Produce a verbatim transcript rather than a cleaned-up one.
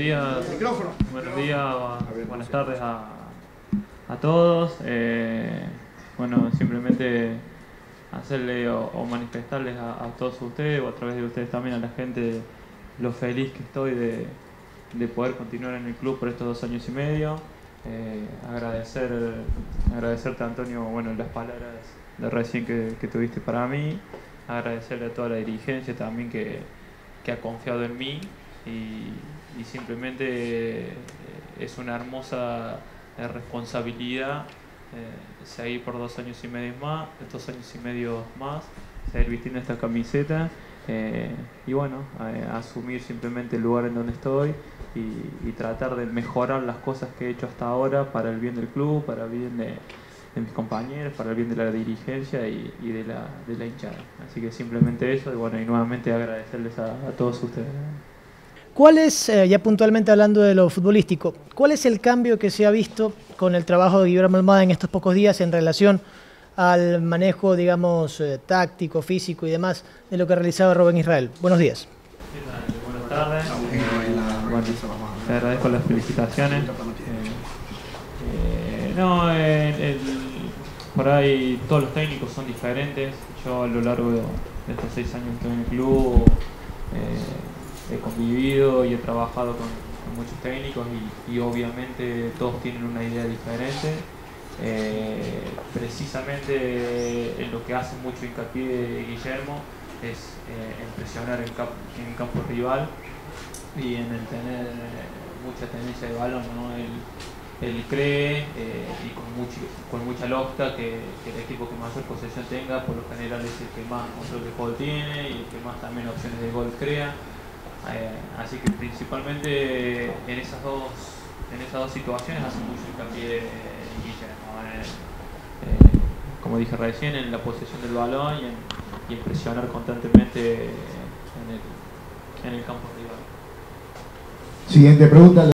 días, buenos días, buenas tardes a, a todos. Eh, bueno, simplemente hacerle o, o manifestarles a, a todos ustedes, o a través de ustedes también a la gente, lo feliz que estoy de, de poder continuar en el club por estos dos años y medio. Eh, agradecer, agradecerte, Antonio, bueno, las palabras de recién que, que tuviste para mí. Agradecerle a toda la dirigencia también que, que ha confiado en mí. Y, y simplemente eh, es una hermosa eh, responsabilidad eh, seguir por dos años y medio más, dos años y medio más, seguir vistiendo esta camiseta eh, y bueno, eh, asumir simplemente el lugar en donde estoy y, y tratar de mejorar las cosas que he hecho hasta ahora para el bien del club, para el bien de, de mis compañeros, para el bien de la dirigencia y, y de, la, de la hinchada. Así que simplemente eso y bueno, y nuevamente agradecerles a, a todos ustedes. ¿Cuál es, eh, ya puntualmente hablando de lo futbolístico, cuál es el cambio que se ha visto con el trabajo de Guillermo Almada en estos pocos días en relación al manejo, digamos, eh, táctico, físico y demás de lo que ha realizado Rubén Israel? Buenos días. Buenas tardes. Eh, bueno, te agradezco las felicitaciones. Eh, eh, no, eh, el, por ahí todos los técnicos son diferentes. Yo a lo largo de, de estos seis años que estoy en el club eh, he convivido y he trabajado con, con muchos técnicos y, y obviamente todos tienen una idea diferente. Eh, precisamente en lo que hace mucho hincapié Guillermo es eh, en presionar en, camp en campo rival y en el tener mucha tenencia de balón, ¿no? Él, él cree eh, y con, mucho, con mucha lógica que, que el equipo que mayor posesión tenga por lo general es el que más control de juego tiene y el que más también opciones de gol crea. Eh, así que principalmente en esas dos, en esas dos situaciones hace mucho hincapié eh, Guillermo, eh, eh, como dije recién, en la posesión del balón y en, y en presionar constantemente en el, en el campo rival. Siguiente pregunta.